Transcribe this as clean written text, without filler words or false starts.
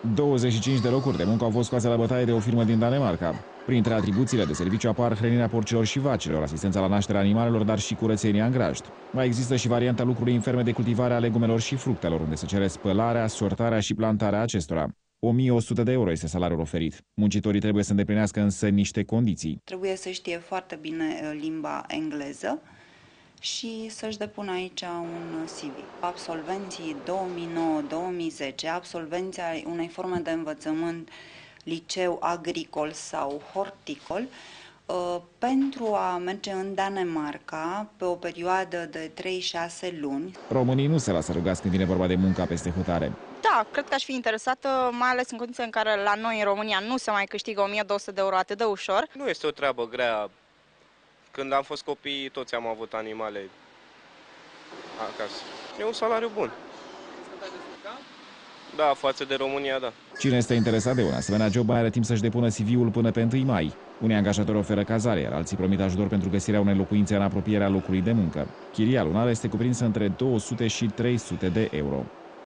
25 de locuri de muncă au fost scoase la bătaie de o firmă din Danemarca. Printre atribuțiile de serviciu apar hrănirea porcilor și vacilor, asistența la nașterea animalelor, dar și curățenia în grajd. Mai există și varianta lucrului în ferme de cultivare a legumelor și fructelor, unde se cere spălarea, sortarea și plantarea acestora. 1100 de euro este salariul oferit. Muncitorii trebuie să îndeplinească însă niște condiții. Trebuie să știe foarte bine limba engleză și să-și depună aici un CV. Absolvenții 2009-2010, absolvenții unei forme de învățământ, liceu agricol sau horticol, pentru a merge în Danemarca pe o perioadă de 3-6 luni. Românii nu se lasă rugați când vine vorba de munca peste hotare. Da, cred că aș fi interesată, mai ales în condiții în care la noi în România nu se mai câștigă 1200 de euro atât de ușor. Nu este o treabă grea. Când am fost copii, toți am avut animale acasă. E un salariu bun. Da, față de România, da. Cine este interesat de un asemenea job mai are timp să-și depună CV-ul până pe 1 mai. Unii angajatori oferă cazare, iar alții promit ajutor pentru găsirea unei locuințe în apropierea locului de muncă. Chiria lunară este cuprinsă între 200 și 300 de euro.